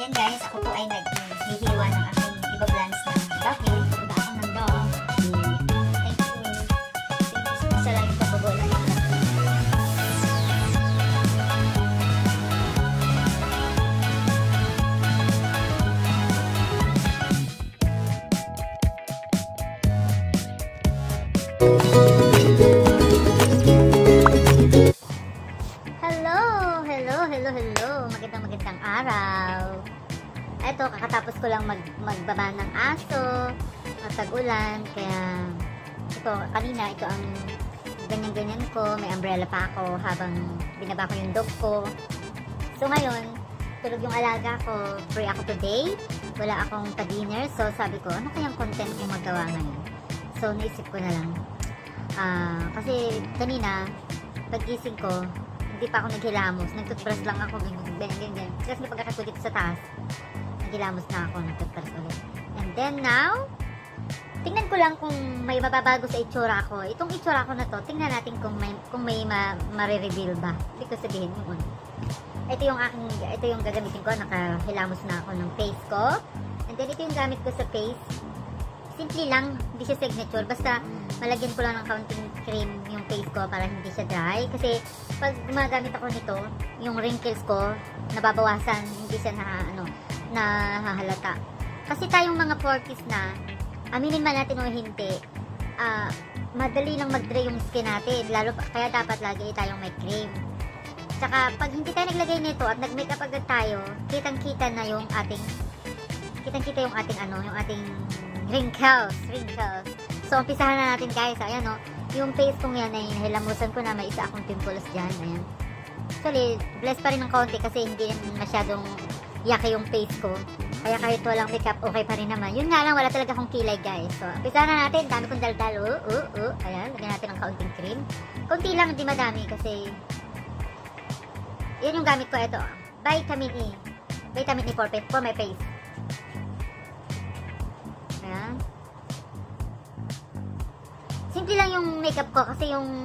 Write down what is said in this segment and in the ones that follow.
Ayan guys, ako po ay naghihiwa ng aking iba-blans ng doggy. Iba ako ng dog. Thank you. Isa lang yung pagbabola. Hello. Magandang araw. Ito, kakatapos ko lang magbaba ng aso. Tag-ulan, kaya ito, kanina ito ang ganyan-ganyan ko. May umbrella pa ako habang binaba ko yung dog ko. So ngayon, tulog yung alaga ko. Free ako today. Wala akong pa-dinner. So sabi ko, ano kayang content kong magawa ngayon? So naisip ko na lang. Kasi kanina, paggising ko, hindi pa ako naghilamos. Nagtutbrush lang ako. Ganyan. Kasi may pagkakas ko dito sa taas. Naghilamos na ako. Nagtutbrush ulit. And then now, tingnan ko lang kung may mababago sa itsura ko. Itong itsura ko na to, tingnan natin kung may ma-reveal ba. Hindi ko sabihin yung una. Ito yung gagamitin ko. Nakahilamos na ako ng face ko. And then ito yung gamit ko sa face. Simple lang. Hindi siya signature. Basta malagyan ko lang ng counting cream yung face ko para hindi siya dry. Kasi pag gumagamit ako nito, yung wrinkles ko nababawasan, hindi siya nahahalata. Kasi tayong mga 40s na, aminin man natin o hindi, madali lang mag-dry yung skin natin. Kaya dapat lagi tayong may cream. Tsaka pag hindi tayo naglagay nito at nag-makeup agad tayo, kitang-kita na yung ating wrinkles. So, umpisahan na natin guys. Ayan o. Yung face kong yan ay nahilamusan ko na may isa akong pimples dyan. Ayan. Actually, blessed pa rin ng konti kasi hindi masyadong yaki yung face ko. Kaya kahit walang makeup, okay pa rin naman. Yun nga lang, wala talaga akong kilay guys. So, umpisahan na natin. Dami kong daldal. Ayan. Lagyan natin ng kaunting cream. Kunti lang, hindi madami kasi yan yung gamit ko. Ito. Vitamin E. Vitamin E for my face. Ayan. Simple lang yung makeup ko kasi yung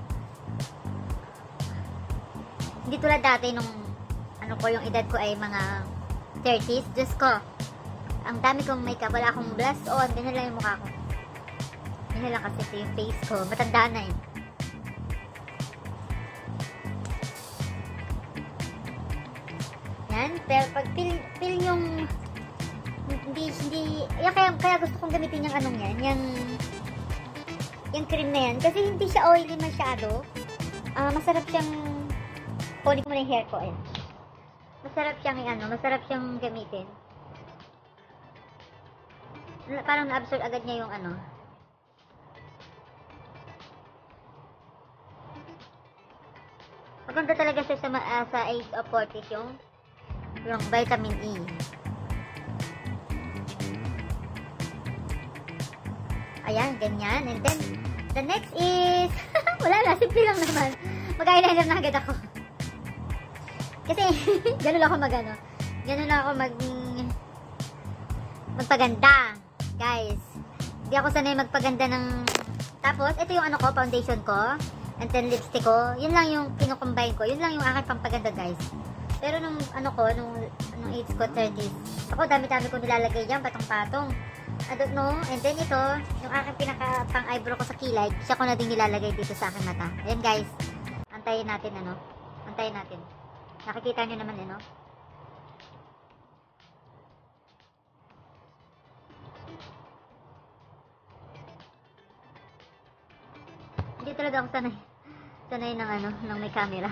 hindi tulad dati nung yung edad ko ay mga 30s. Diyos ko, ang dami kong makeup, wala akong blush on, ganyan lang yung mukha ko. Ganyan lang kasi yung face ko, matanda na eh. Yan, pero pag feel yung hindi kaya gusto kong gamitin yung yung cream na yan. Kasi hindi siya oily masyado. Masarap siyang kunin mo na yung hair ko. Ayan. Masarap siyang gamitin. Parang na-absorb agad niya yung Maganda talaga siya sa age of 40s yung vitamin E. Ayan, ganyan. And then, the next is, wala na, simple lang naman. Mag-eyeliner na agad ako. Kasi, ganun lang ako magpaganda. Guys, hindi ako sanay magpaganda ng, tapos, ito yung foundation ko, and then lipstick ko. Yun lang yung kinukombine ko. Yun lang yung aking pampaganda, guys. Pero nung age ko, 30s, ako, dami-dami ko nilalagay dyan, patong-patong. I don't know. And then ito, yung aking pinaka pang eyebrow ko sa kilay, siya ko na din nilalagay dito sa aking mata. Ayan guys. Antayin natin Antayin natin. Nakikita nyo naman Hindi talaga ako sanay ng may camera.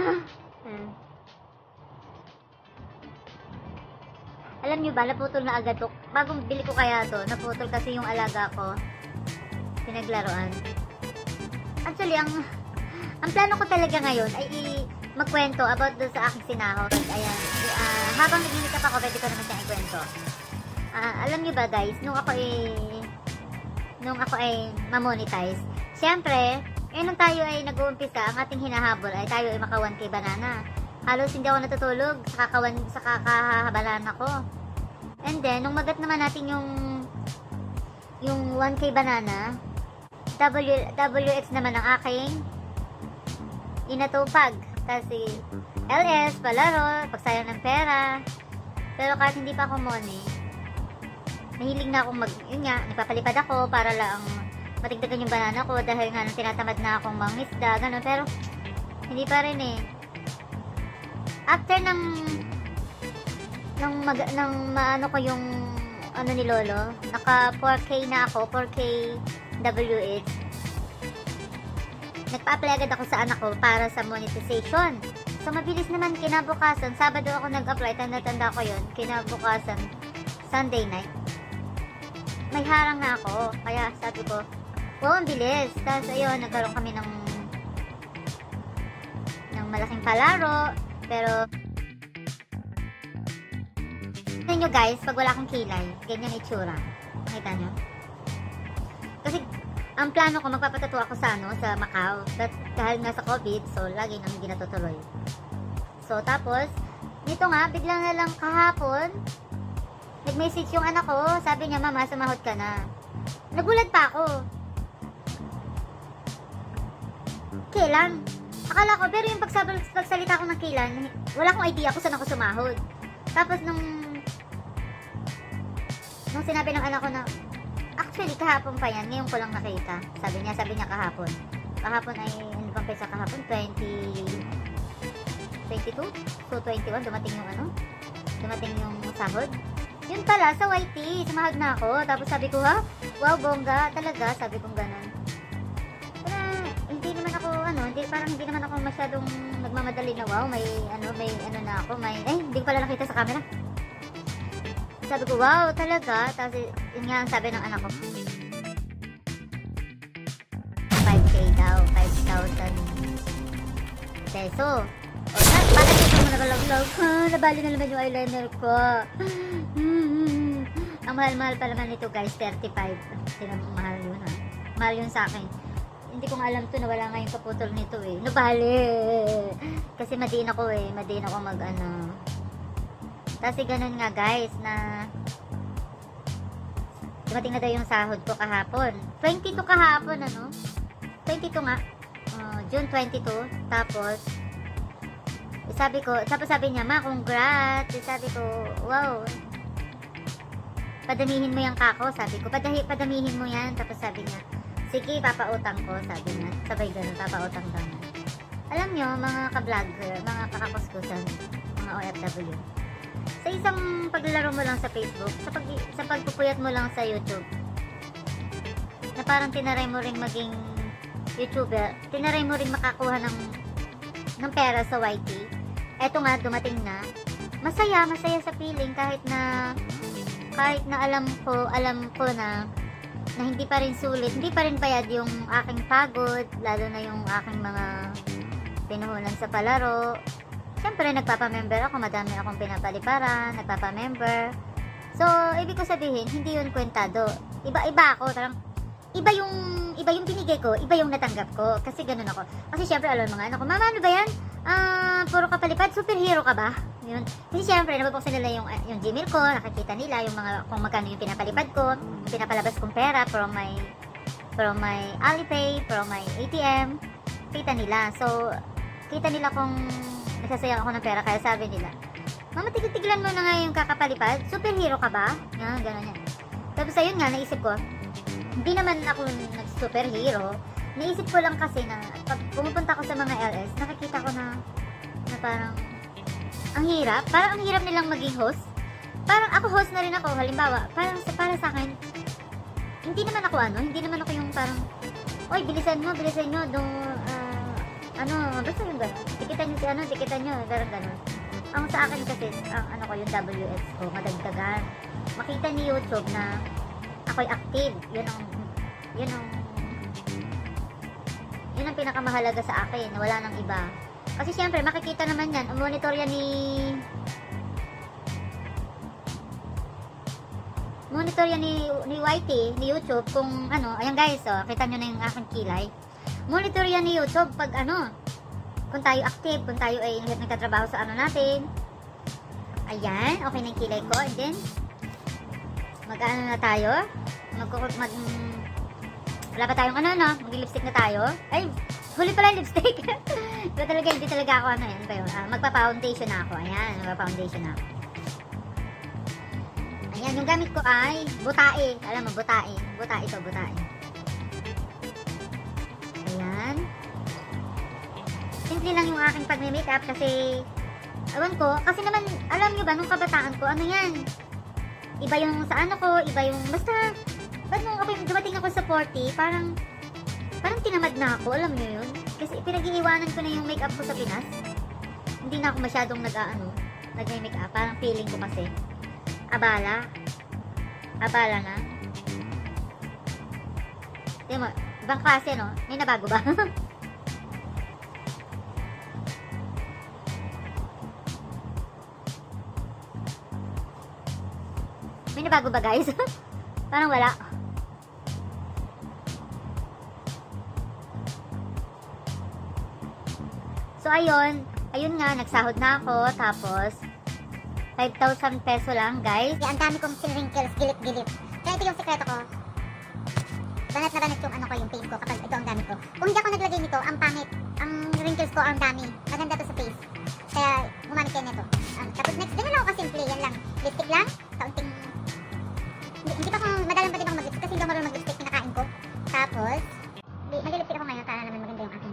Alam nyo ba, naputol na agad to. Bagong bili ko kaya to, naputol kasi yung alaga ko. Pinaglaruan. Actually, ang plano ko talaga ngayon ay magkwento about doon sa aking sinahod. Ayan. Habang nag-makeup ako, pwede ko naman siyang ikwento. Alam nyo ba guys, nung ako ay ma-monetize, syempre, nung tayo ay nag-uumpisa, ang ating hinahabol ay tayo ay maka 1K banana. Halos hindi ako natutulog sa kakabanana ko. And then, nung magat naman natin yung 1K banana, WX naman ang aking inatupag. Kasi LS, palaro, pagsayang ng pera. Pero kahit hindi pa ako moni, mahilig na akong yun nga, nagpapalipad ako para lang matigdagan yung banana ko dahil nga tinatamad na akong mangisda, gano'n. Pero, hindi pa rin eh. After ng maano ko yung ano ni Lolo, naka 4K na ako, 4K WH. Nagpa-apply agad ako sa anak ko para sa monetization. So, mabilis naman kinabukasan. Sabado ako nag-apply, tanda-tanda ko yun. Kinabukasan, Sunday night. May harang na ako. Kaya sabi ko, wow, ang bilis. Tapos, ayun, nagkaroon kami ng malaking palaro. Pero, tignan nyo guys, pag wala akong kilay, ganyan itsura. Nakita nyo? Kasi, ang plano ko, magpapatato ako sa Macau. But, dahil nga sa COVID, so, lagi nang hindi natutuloy. So, tapos, dito nga, biglang na lang kahapon, nag-message yung anak ko, sabi niya, Mama, sumahod ka na. Nagulat pa ako. Kailan? Akala ko, pero yung pagsalita ko ng kailan, wala akong idea kung saan ako sumahod. Tapos, nung sinabi ng anak ko na, actually, kahapon pa yan. Ngayon ko lang nakita. Sabi niya kahapon. Kahapon ay, ano bang pesa kahapon? 22? So, 21, dumating yung sahod. Yun pala, sa YT, sumahod na ako. Tapos sabi ko, ha? Wow, bongga, talaga. Sabi kong ganun. Pero, hindi naman ako masyadong nagmamadali na, wow, may ano na ako, hindi ko pala nakita sa camera. Sabi ko, wow, talaga. Tapos, yun nga ang sabi ng anak ko. 5K daw, 5,000 peso. O, bakit ito mo nakalaglag? Nabali na naman yung eyeliner ko. Ang mahal-mahal pa naman nito guys, 35. Mahal yun ha. Mahal yun sa akin. Hindi ko nga alam to na wala nga yung kaputol nito eh. Nabali. Kasi madiin ako mag-ano. Kasi ganun nga guys na dumating na daw yung sahod ko kahapon. 22 kahapon 22 nga. June 22. Tapos sabi niya, Ma, congrats. Sabi ko, wow. Padamihin mo yung kako. Sabi ko, padamihin mo yan. Tapos sabi niya, sige, papautang ko. Sabi niya, sabay ganun, papautang daw. Alam nyo, mga ka-vlogger, mga kakakuskusan, mga OFW. Sa isang paglalaro mo lang sa Facebook, sa pagpupuyat mo lang sa YouTube, na parang tinaray mo ring maging YouTuber, tinaray mo ring makakuha ng pera sa YT. Eto nga, dumating na. Masaya sa feeling kahit na alam ko na hindi pa rin sulit, hindi pa rin bayad yung aking pagod, lalo na yung aking mga pinuhunan sa palaro. Siyempre, nagpapamember ako, madami akong pinapaliparan, nagpapamember. So, ibig ko sabihin, hindi yun kwentado. Iba ako, tarang, iba yung binigay ko, iba yung natanggap ko. Kasi ganun ako. Kasi siyempre, alam mga anak ko, Mama, ano ba yan? Puro ka palipad, superhero ka ba? Yun. Kasi siyempre, nababuksan nila yung Gmail ko, nakikita nila yung kung magkano yung pinapalipad ko, yung pinapalabas kong pera from my Alipay, from my ATM. Kita nila. So, kita nila kung nagsasayang ako ng pera, kaya sabi nila, Mama, tigil-tigilan mo na nga yung kakapalipad, superhero ka ba? Yan, gano'n yan. Tapos ayun nga, naisip ko, hindi naman ako nag-superhero. Naisip ko lang kasi na pag pumupunta ko sa mga LS, nakikita ko na parang ang hirap. Parang ang hirap nilang maging host. Parang ako host na rin ako. Halimbawa, para sa akin, hindi naman ako yung parang, oy, bilisan nyo, basta yung gano'n. Tikitan nyo, gano'n. Ang sa akin kasi, yung WS ko, madagdagan. Makita ni YouTube na ako'y active. Yun ang pinakamahalaga sa akin, na wala nang iba. Kasi syempre, makikita naman yan, monitor yan ni YT, ni YouTube, kung ayan guys, kita nyo na yung aking kilay. Monitor yan ni YouTube pag kung tayo active, kung tayo ay nagtatrabaho sa natin. Ayan, okay na yung kilay ko. And then, na tayo. Wala pa tayong mag-lipstick na tayo. Ay, huli pala yung lipstick. Hindi talaga ako magpa-foundation na ako. Ayan, magpa-foundation na ako. Ayan, yung gamit ko ay butae. Alam mo, butae. Butae to, butae. Ayan. Simple lang yung aking pagme-makeup kasi, awan ko, kasi naman, alam nyo ba, nung kabataan ko, ano yan? Iba yung sa ano ko, iba yung, basta, ba't nung ako, dumating ako sa 40, parang tinamad na ako, alam nyo yun? Kasi pinag-iiwanan ko na yung makeup ko sa Pinas. Hindi na ako masyadong nag-makeup, parang feeling ko kasi. Abala na. Tingnan mo, ibang klase, no? May nabago ba? May nabago ba, guys? Parang wala. So, ayun nga, nagsahod na ako, tapos 5,000 peso lang, guys. Ang dami kong wrinkles, gilip-gilip. Kaya ito yung sekreto ko. Banat na banat yung ano ko, yung face ko kapag ito ang gamit ko. Kung hindi ako naglagay nito, ang pangit. Ang wrinkles ko ang dami. Maganda to sa face. Kaya gumamit kayo nito. Tapos next, ganyan lang ako kasimple. Yan lang. Lipstick lang. Kaunting... Hindi pa akong madalang pa din ako mag-lipstick kasi hindi ako marunong mag-lipstick pinakain ko. Tapos, mag-lipstick ako ngayon para naman maganda yung aking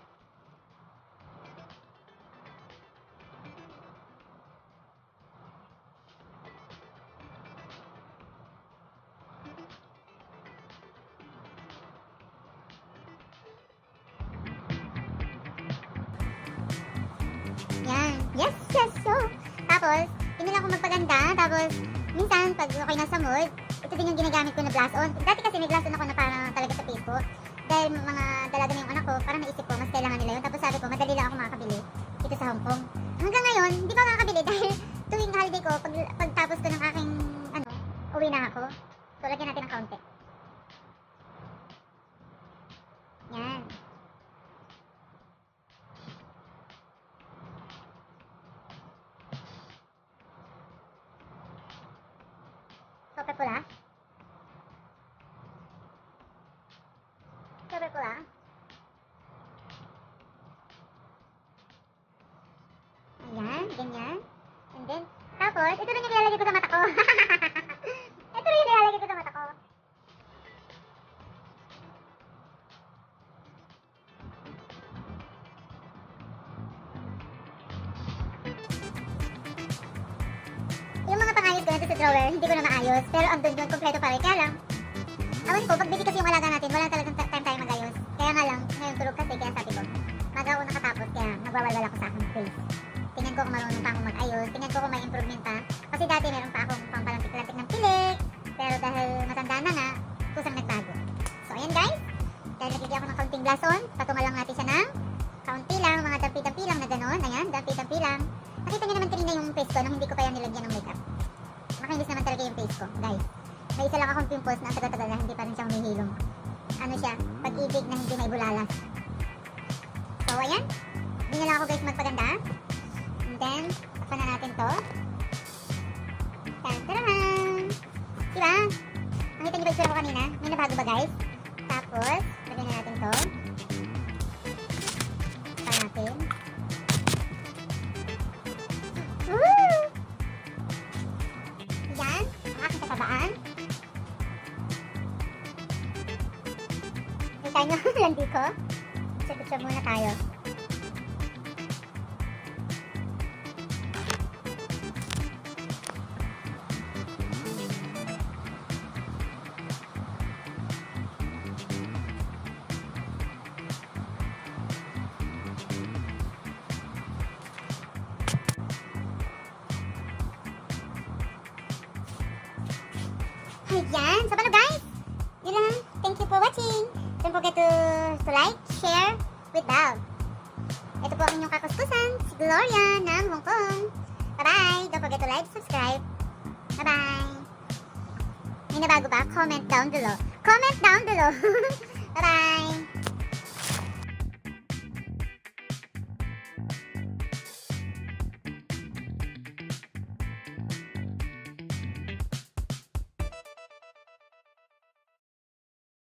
yan. Yes. So, tapos, pinila ako magpaganda. Tapos, minsan, pag okay na sa mood, ito din yung ginagamit ko na blush on. Dati kasi may blush on ako na parang talaga sa face ko. Dahil mga dalaga na yung anak ko, parang naisip ko, mas kailangan nila yun. Tapos sabi ko, madali lang ako makakabili dito sa Hong Kong. Hanggang ngayon, hindi pa makakabili dahil tuwing holiday ko, pagtapos ko ng aking, uwi na ako. So, lagyan natin ng kaunti. Yan. Super pula. Ayan, ganyan. And then, tapos, ito rin yung ilalagay ko sa mata ko. Ito rin yung ilalagay ko sa mata ko. Yung mga pangayos ko na sa drawer, hindi ko na maayos. Pero andun yun, kompleto pa rin. Kaya lang, awan ko, pag busy kasi yung alaga natin, wala talagang time tayo mag-ayos. Kaya nga lang, ngayon tulog kasi, kaya sabi ko, maga ako nakatapos, kaya nagwawalwala ko sa aking face. Tingnan ko kung marunong pa akong mag-ayos, tingnan ko kung may improvement pa. Kasi dati meron pa akong pampalantik-lantik ng pilik, pero dahil matanda na nga, kusang nagbago. So ayan guys, dahil nagigyan ako ng kaunting blush on, patunga lang natin siya ng kaunti lang, mga dampi-dampi lang na gano'n. Ayan, dampi-dampi lang. Nakita niyo naman kanina yung face ko nung hindi ko pa yan nilagyan ng makeup. Makinis naman talaga yung face ko, guys. May isa lang akong pimples na ang tagal-tagal na hindi pa rin siya humihilom. Ano siya, pag-ibig na hindi may bulalas. So ayan, hindi na lang ako guys magpaganda. And then, takpan na natin to. Tan-tarahan! Diba? Nakita niyo ba yung sura ko kanina? May nabago ba guys? Tapos, lagyan na natin to. Takpan natin. Woo! Yan, ang aking katabaan. Kita nyo, landi ko. Picture muna tayo. Ayan. So, paano guys? Yun lang. Thank you for watching. Don't forget to like, share, with bell. Ito po ang inyong kakuskusan, si Gloria ng Hong Kong. Bye-bye. Don't forget to like, subscribe. Bye-bye. May nabago ba? Comment down below. Comment down below. Bye-bye.